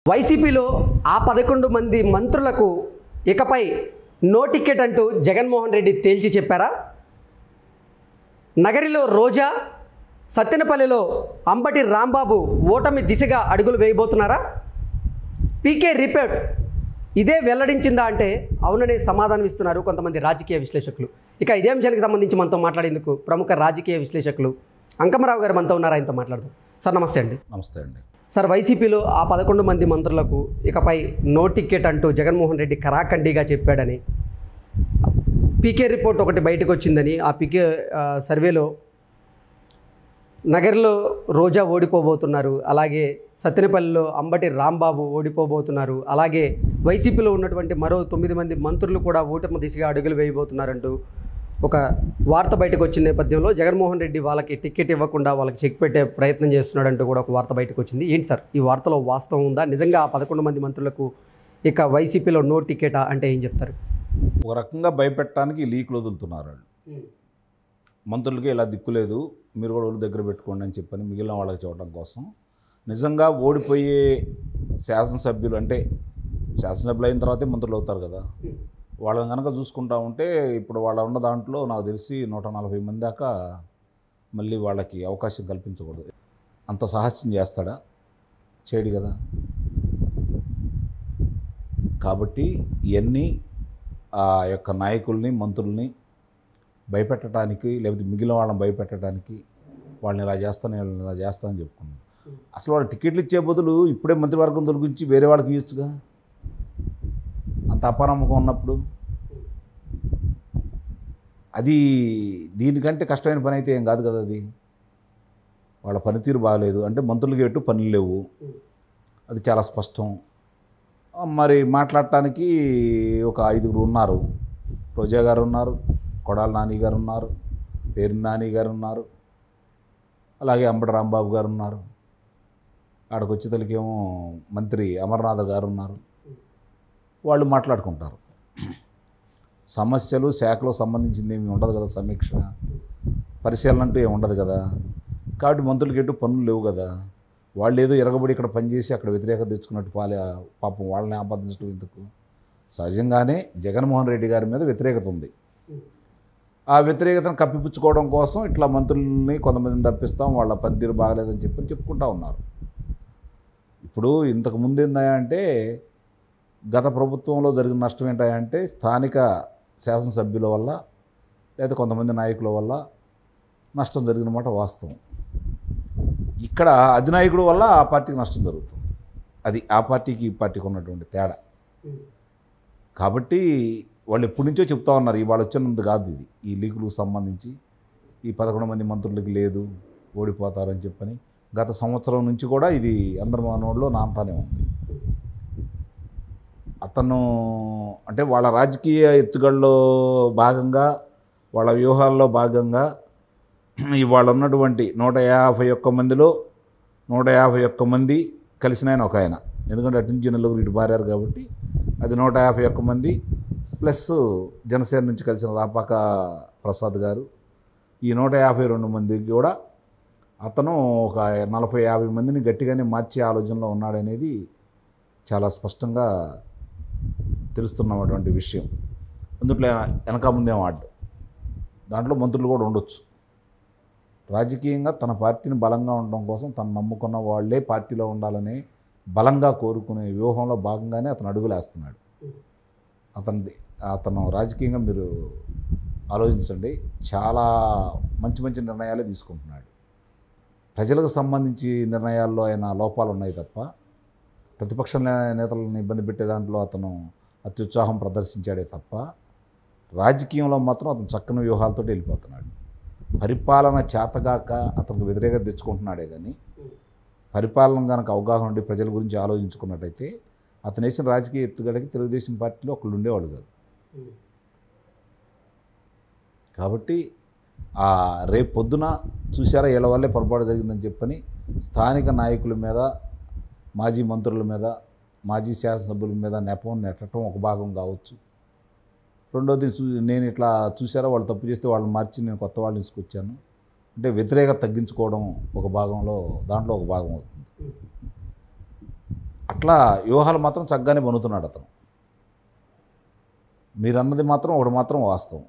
వైసీపీలో ఆ 11 మంది మంత్రులకు ఇకపై నో టికెట్ అంటూ జగన్మోహన్ రెడ్డి తేల్చి చెప్పారా? నగరిలో రోజా, సత్తెనపల్లిలో అంబటి రాంబాబు ఓటమి దిశగా అడుగులు వేయబోతున్నారా? పీకే రిపోర్ట్ ఇదే వెల్లడించిందా అంటే అవుననే సమాధానం ఇస్తున్నారు కొంతమంది రాజకీయ విశ్లేషకులు. ఇక ఇదే అంశానికి సంబంధించి మనతో మాట్లాడేందుకు ప్రముఖ రాజకీయ విశ్లేషకులు అంకమరావు గారు మనతో ఉన్నారు. ఆయనతో మాట్లాడదాం. సార్ నమస్తే అండి. నమస్తే అండి. సార్, వైసీపీలో ఆ 11 మంది మంత్రులకు ఇకపై నో టికెట్ అంటూ జగన్మోహన్ రెడ్డి కరాఖండిగా చెప్పాడని, పీకే రిపోర్ట్ ఒకటి బయటకు వచ్చిందని, ఆ పీకే సర్వేలో నగర్లో రోజా ఓడిపోబోతున్నారు, అలాగే సత్తెనపల్లిలో అంబటి రాంబాబు ఓడిపోబోతున్నారు, అలాగే వైసీపీలో ఉన్నటువంటి మరో 9 మంది మంత్రులు కూడా ఓటమి దిశగా అడుగులు వేయబోతున్నారంటూ ఒక వార్త బయటకు వచ్చిన నేపథ్యంలో జగన్మోహన్ రెడ్డి వాళ్ళకి టికెట్ ఇవ్వకుండా వాళ్ళకి చెక్ పెట్టే ప్రయత్నం చేస్తున్నాడంటూ కూడా ఒక వార్త బయటకు వచ్చింది. ఏంటి సార్ ఈ వార్తలో వాస్తవం ఉందా? నిజంగా ఆ 11 మంది మంత్రులకు ఇక వైసీపీలో నో టికెటా అంటే ఏం చెప్తారు? ఒక రకంగా భయపెట్టడానికి లీకులు వదులుతున్నారు వాళ్ళు. మంత్రులకి ఇలా దిక్కులేదు, మీరు కూడా ఒళ్ళు దగ్గర పెట్టుకోండి అని చెప్పని మిగిలిన వాళ్ళకి చూడడం కోసం. నిజంగా ఓడిపోయే శాసనసభ్యులు, అంటే శాసనసభ్యులు అయిన తర్వాతే మంత్రులు అవుతారు కదా, వాళ్ళని కనుక చూసుకుంటా ఉంటే ఇప్పుడు వాళ్ళ ఉన్న దాంట్లో నాకు తెలిసి 140 మంది దాకా మళ్ళీ వాళ్ళకి అవకాశం కల్పించకూడదు. అంత సాహస్యం చేస్తాడా? చేయడు కదా. కాబట్టి ఇవన్నీ ఆ యొక్క నాయకుల్ని, మంత్రుల్ని భయపెట్టడానికి, లేకపోతే మిగిలిన వాళ్ళని భయపెట్టడానికి వాళ్ళని ఇలా చేస్తాను, వీళ్ళని ఇలా చేస్తానని చెప్పుకున్నాను. అసలు వాళ్ళు టికెట్లు ఇచ్చే బదులు ఇప్పుడే మంత్రివర్గం తొలగించి వేరే వాళ్ళకి ఇవ్వచ్చుగా, అంత అపనమ్మకం ఉన్నప్పుడు. అది దీనికంటే కష్టమైన పని అయితే ఏం కాదు కదా. అది వాళ్ళ పనితీరు బాగలేదు అంటే మంత్రులకి ఎటు పనులు లేవు, అది చాలా స్పష్టం. మరి మాట్లాడటానికి ఒక 5గురు ఉన్నారు. రోజా గారు ఉన్నారు, కొడాల నాని గారు ఉన్నారు, పేరు నాని గారు ఉన్నారు, అలాగే అంబటి రాంబాబు గారు ఉన్నారు, ఆడకు వచ్చేతలకేమో మంత్రి అమర్నాథ్ గారు ఉన్నారు. వాళ్ళు మాట్లాడుకుంటారు. సమస్యలు శాఖలో సంబంధించింది ఏమి ఉండదు కదా, సమీక్ష పరిశీలన అంటూ ఏమి ఉండదు కదా. కాబట్టి మంత్రులకి ఎటు పనులు లేవు కదా. వాళ్ళు ఏదో ఎరగబడి ఇక్కడ పనిచేసి అక్కడ వ్యతిరేకత తెచ్చుకున్నట్టు పాపం వాళ్ళని ఆపాదించడం ఎందుకు? సహజంగానే జగన్మోహన్ రెడ్డి గారి మీద వ్యతిరేకత ఉంది. ఆ వ్యతిరేకతను కప్పిపుచ్చుకోవడం కోసం ఇట్లా మంత్రుల్ని కొంతమందిని తప్పిస్తాం, వాళ్ళ పనితీరు బాగలేదని చెప్పుకుంటూ ఉన్నారు. ఇప్పుడు ఇంతకుముందు ఏంటంటే గత ప్రభుత్వంలో జరిగిన నష్టం ఏంటంటే స్థానిక శాసనసభ్యుల వల్ల లేదా కొంతమంది నాయకుల వల్ల నష్టం జరిగిన మాట వాస్తవం. ఇక్కడ అధినాయకుడు వల్ల ఆ పార్టీకి నష్టం జరుగుతుంది. అది ఆ పార్టీకి ఈ పార్టీకి ఉన్నటువంటి తేడా. కాబట్టి వాళ్ళు ఎప్పటి నుంచో చెప్తా ఉన్నారు, ఇవాళ వచ్చినందుకు కాదు ఇది. ఈ లీకులకు సంబంధించి ఈ 11 మంది మంత్రులకి లేదు, ఓడిపోతారని చెప్పని గత సంవత్సరం నుంచి కూడా ఇది అందరి మనోళ్ళలో నాంతానే ఉంది. అతను అంటే వాళ్ళ రాజకీయ ఎత్తుగడలో భాగంగా, వాళ్ళ వ్యూహాల్లో భాగంగా ఇవాళ ఉన్నటువంటి 151 మందిలో 151 మంది కలిసిన ఆయన ఒక ఆయన. ఎందుకంటే అటు నుంచి నలుగురు ఇటు మారారు కాబట్టి అది 151 మంది ప్లస్ జనసేన నుంచి కలిసిన రాపాక ప్రసాద్ గారు. ఈ 152 మందికి కూడా అతను ఒక 40-50 మందిని గట్టిగానే మార్చే ఆలోచనలో ఉన్నాడనేది చాలా స్పష్టంగా తెలుస్తున్నటువంటి విషయం. అందుట్లో వెనక ముందేం ఆడు, దాంట్లో మంత్రులు కూడా ఉండొచ్చు. రాజకీయంగా తన పార్టీని బలంగా ఉండడం కోసం తను నమ్ముకున్న వాళ్ళే పార్టీలో ఉండాలని బలంగా కోరుకునే వ్యూహంలో భాగంగానే అతను అడుగులేస్తున్నాడు. అతను రాజకీయంగా మీరు ఆలోచించండి, చాలా మంచి మంచి నిర్ణయాలే తీసుకుంటున్నాడు. ప్రజలకు సంబంధించి నిర్ణయాల్లో ఆయన లోపాలు ఉన్నాయి తప్ప, ప్రతిపక్ష నేతలను ఇబ్బంది పెట్టే దాంట్లో అతను అత్యుత్సాహం ప్రదర్శించాడే తప్ప, రాజకీయంలో మాత్రం అతను చక్కని వ్యూహాలతో వెళ్ళిపోతున్నాడు. పరిపాలన చేతగాక అతనికి వ్యతిరేకత తెచ్చుకుంటున్నాడే కానీ పరిపాలన కనుక అవగాహన ఉండి ప్రజల గురించి ఆలోచించుకున్నట్టయితే అతను వేసిన రాజకీయ ఎత్తుగడకి తెలుగుదేశం పార్టీలో ఒకళ్ళు ఉండేవాడు కాదు. కాబట్టి రేపు పొద్దున చూసారా వీళ్ళ వల్లే పొరపాటు జరిగిందని చెప్పని స్థానిక నాయకుల మీద, మాజీ మంత్రుల మీద, మాజీ శాసనసభ్యుల మీద నెపం నెట్టడం ఒక భాగం కావచ్చు. రెండోది నేను ఇట్లా చూసారా వాళ్ళు తప్పు చేస్తే వాళ్ళని మార్చి నేను కొత్త వాళ్ళని తీసుకొచ్చాను అంటే వ్యతిరేకత తగ్గించుకోవడం ఒక భాగంలో, దాంట్లో ఒక భాగం అవుతుంది. అట్లా వ్యూహాలు మాత్రం చక్కగానే పనుతున్నాడు అతను. మీరన్నది మాత్రం ఒకటి మాత్రం వాస్తవం.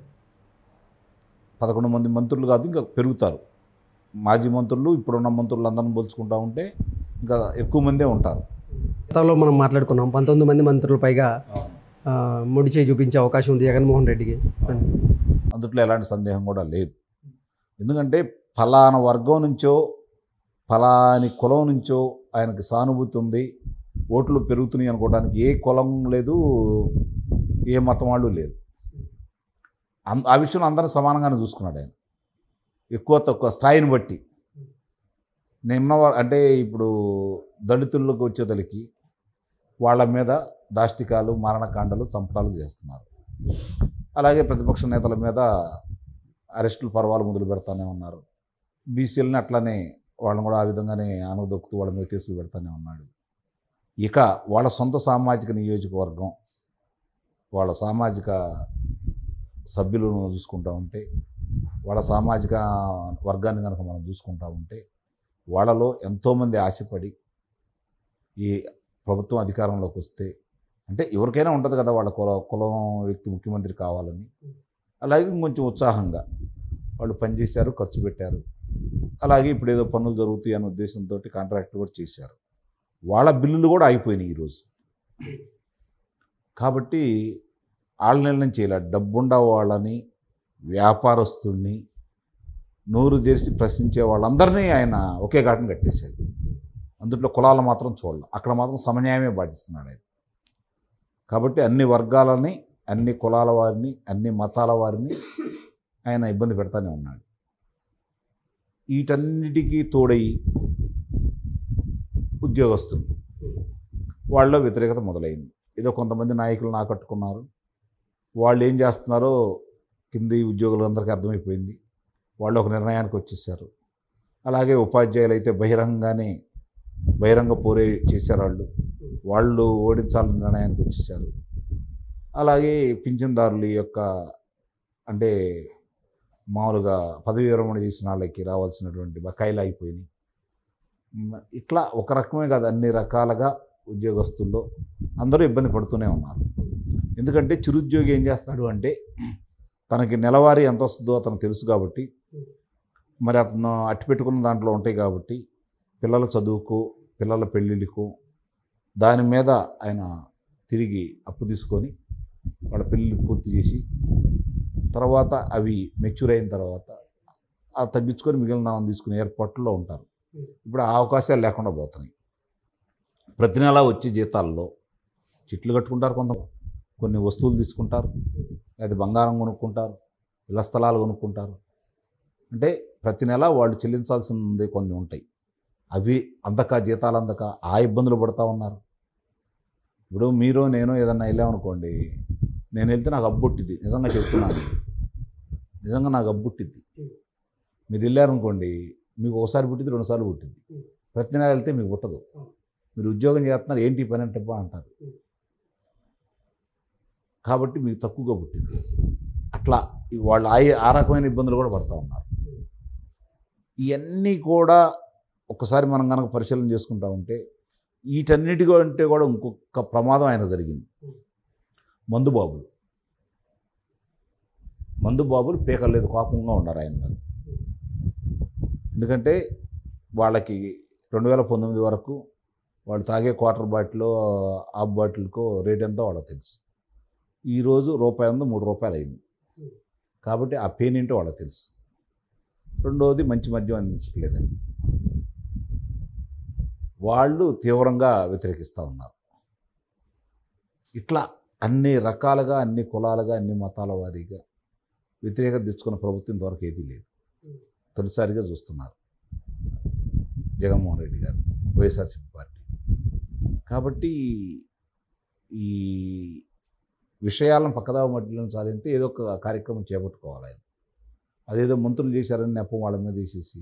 11 మంది మంత్రులు కాదు, ఇంకా పెరుగుతారు. మాజీ మంత్రులు ఇప్పుడున్న మంత్రులు అందరిని పోల్చుకుంటా ఉంటే ఇంకా ఎక్కువ మందే ఉంటారు. గతంలో మనం మాట్లాడుకున్నాం 19 మంది మంత్రులు పైగా ముడి చేయి చూపించే అవకాశం ఉంది జగన్మోహన్ రెడ్డికి. అందుట్లో ఎలాంటి సందేహం కూడా లేదు. ఎందుకంటే ఫలానా వర్గం నుంచో ఫలాని కులం నుంచో ఆయనకి సానుభూతి ఉంది, ఓట్లు పెరుగుతున్నాయి అనుకోవడానికి ఏ కులం లేదు, ఏ మతం వాళ్ళు లేదు. ఆ విషయంలో అందరిని సమానంగానే చూసుకున్నాడు ఆయన. ఎక్కువ తక్కువ స్థాయిని బట్టి నిన్న అంటే ఇప్పుడు దళితులకు వచ్చేదలికి వాళ్ళ మీద దాష్టికాలు, మారణకాండలు, చంపడాలు చేస్తున్నారు. అలాగే ప్రతిపక్ష నేతల మీద అరెస్టులు పర్వాలు మొదలు పెడతానే ఉన్నారు. బీసీలని అట్లానే వాళ్ళని కూడా ఆ విధంగానే అనగదొక్కుతూ వాళ్ళ మీద కేసులు పెడతానే ఉన్నాడు. ఇక వాళ్ళ సొంత సామాజిక నియోజకవర్గం, వాళ్ళ సామాజిక సభ్యులను చూసుకుంటూ ఉంటే, వాళ్ళ సామాజిక వర్గాన్ని కనుక మనం చూసుకుంటూ ఉంటే, వాళ్ళలో ఎంతోమంది ఆశపడి ఈ ప్రభుత్వం అధికారంలోకి వస్తే, అంటే ఎవరికైనా ఉంటుంది కదా వాళ్ళ కులం వ్యక్తి ముఖ్యమంత్రి కావాలని, అలాగే కొంచెం ఉత్సాహంగా వాళ్ళు పనిచేశారు, ఖర్చు పెట్టారు. అలాగే ఇప్పుడు ఏదో పనులు జరుగుతాయి అనే ఉద్దేశంతో కాంట్రాక్ట్లు కూడా చేశారు. వాళ్ళ బిల్లులు కూడా అయిపోయినాయి ఈరోజు. కాబట్టి వాళ్ళ నిర్ణయం చేయలేదు. డబ్బుండ వాళ్ళని, వ్యాపారస్తుల్ని, నోరు తెరిచి ప్రశ్నించే వాళ్ళందరినీ ఆయన ఒకే ఘాటును కట్టేశాడు. అందులో కులాలు మాత్రం చూడాలి, అక్కడ మాత్రం సమన్యాయమే పాటిస్తున్నాడు ఆయన. కాబట్టి అన్ని వర్గాలని, అన్ని కులాల వారిని, అన్ని మతాల వారిని ఆయన ఇబ్బంది పెడతానే ఉన్నాడు. వీటన్నిటికీ తోడయి ఉద్యోగస్తులు వాళ్ళలో వ్యతిరేకత మొదలైంది. ఏదో కొంతమంది నాయకులను ఆకట్టుకున్నారు. వాళ్ళు ఏం చేస్తున్నారో కింది ఉద్యోగులందరికీ అర్థమైపోయింది. వాళ్ళు ఒక నిర్ణయానికి వచ్చేసారు. అలాగే ఉపాధ్యాయులు అయితే బహిరంగ పోరే చేశారు. వాళ్ళు ఓడించాలని నిర్ణయానికి వచ్చేసారు. అలాగే పింఛన్దారుల యొక్క అంటే మామూలుగా పదవి విరమణ చేసిన వాళ్ళకి రావాల్సినటువంటి బకాయిలు అయిపోయినాయి. ఇట్లా ఒక రకమే కాదు, అన్ని రకాలుగా ఉద్యోగస్తుల్లో అందరూ ఇబ్బంది పడుతూనే ఉన్నారు. ఎందుకంటే చిరుద్యోగి ఏం చేస్తాడు అంటే, తనకి నెలవారీ ఎంత వస్తుందో అతను తెలుసు కాబట్టి, మరి అతను అట్టి పెట్టుకున్న దాంట్లో ఉంటాయి కాబట్టి, పిల్లల చదువుకు, పిల్లల పెళ్ళిళ్ళకు దాని మీద ఆయన తిరిగి అప్పు తీసుకొని వాళ్ళ పెళ్ళిళ్ళు పూర్తి చేసి తర్వాత అవి మెచ్యూర్ అయిన తర్వాత ఆ తగ్గించుకొని మిగిలిన దానం తీసుకునే ఏర్పాట్లో ఉంటారు. ఇప్పుడు ఆ అవకాశాలు లేకుండా పోతున్నాయి. ప్రతి నెల వచ్చే జీతాల్లో చిట్లు కట్టుకుంటారు, కొన్ని వస్తువులు తీసుకుంటారు, లేదా బంగారం కొనుక్కుంటారు, ఇళ్ల స్థలాలు కొనుక్కుంటారు. అంటే ప్రతి నెల వాళ్ళు చెల్లించాల్సింది కొన్ని ఉంటాయి. అవి అందక, జీతాలు అందక ఆ ఇబ్బందులు పడుతూ ఉన్నారు. ఇప్పుడు మీరు నేను ఏదన్నా వెళ్ళామనుకోండి, నేను వెళ్తే నాకు అబ్బుట్టిద్ది, నిజంగా చెప్తున్నాను, నిజంగా నాకు అబ్బుట్టిద్ది. మీరు వెళ్ళారనుకోండి, మీకు ఒకసారి పుట్టింది, 2 సార్లు పుట్టింది. ప్రతి నెల వెళ్తే మీకు పుట్టదు. మీరు ఉద్యోగం చేస్తున్నారు, ఏంటి పని అంటే అంటారు. కాబట్టి మీకు తక్కువగా పుట్టింది. అట్లా వాళ్ళు ఆ రకమైన ఇబ్బందులు కూడా పడుతూ ఉన్నారు. ఇవన్నీ కూడా ఒక్కసారి మనం కనుక పరిశీలన చేసుకుంటా ఉంటే, వీటన్నిటికంటే కూడా ఇంకొక ప్రమాదం ఆయన జరిగింది. మందుబాబులు పీకలేదు, కోపంగా ఉన్నారు ఆయన. ఎందుకంటే వాళ్ళకి 2019 వరకు వాళ్ళు తాగే క్వార్టర్ బాటిల్, హాఫ్ బాటిల్కో రేట్ ఎంతో వాళ్ళకి తెలుసు. ఈరోజు రూపాయి ఉంది, 3 రూపాయలు అయింది. కాబట్టి ఆ పెయిన్ ఏంటో వాళ్ళకి తెలుసు. రెండవది, మంచి మద్యం అందించట్లేదని వాళ్ళు తీవ్రంగా వ్యతిరేకిస్తూ ఉన్నారు. ఇట్లా అన్ని రకాలుగా, అన్ని కులాలుగా, అన్ని మతాల వారీగా వ్యతిరేకత తెచ్చుకున్న ప్రభుత్వం ఇంతవరకు ఏదీ లేదు. తొలిసారిగా చూస్తున్నారు జగన్మోహన్ రెడ్డి గారు, YCP పార్టీ. కాబట్టి ఈ విషయాలను పక్కదావ మట్టించాలంటే ఏదో ఒక కార్యక్రమం చేపట్టుకోవాలి ఆయన. అదేదో మంత్రులు చేశారని నెపం వాళ్ళ మీద వేసేసి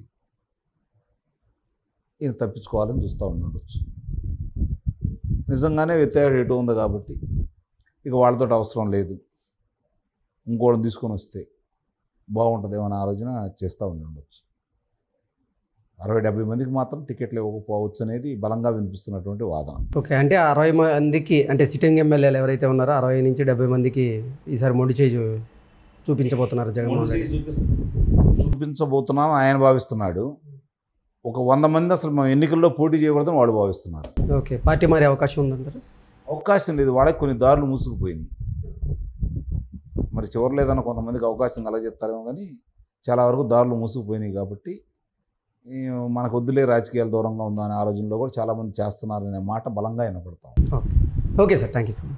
ఈయన తప్పించుకోవాలని చూస్తూ ఉండొచ్చు. నిజంగానే వ్యతిరేకత ఎటు ఉంది కాబట్టి ఇక వాళ్ళతో అవసరం లేదు, ఇంకోళ్ళని తీసుకొని వస్తే బాగుంటుందేమో అని ఆలోచన చేస్తూ ఉండొచ్చు. 60-70 మందికి మాత్రం టికెట్లు ఇవ్వకపోవచ్చు అనేది బలంగా వినిపిస్తున్నటువంటి వాదన. ఓకే, అంటే 60 మందికి అంటే సిట్టింగ్ ఎమ్మెల్యేలు ఎవరైతే ఉన్నారో 60 నుంచి 70 మందికి ఈసారి మొండి చేయి చూపించబోతున్నారు జగన్మోహన్ రెడ్డి. చూపించబోతున్నాను ఆయన భావిస్తున్నాడు. ఒక 100 మంది అసలు మేము ఎన్నికల్లో పోటీ చేయకూడదని వాళ్ళు భావిస్తున్నారు. ఓకే, పార్టీ మారే అవకాశం ఉందంటారు? అవకాశం లేదు, వాళ్ళకి కొన్ని దారులు మూసుకుపోయినాయి. మరి చివరిలో ఏదైనా కొంతమందికి అవకాశం కలగజేస్తారేమో కానీ చాలా వరకు దారులు మూసుకుపోయినాయి. కాబట్టి మనకు వద్దులే రాజకీయాలు దూరంగా ఉందా అనే ఆలోచనలో కూడా చాలామంది చేస్తున్నారనే మాట బలంగా వినపడతాం. Okay sir, thank you sir.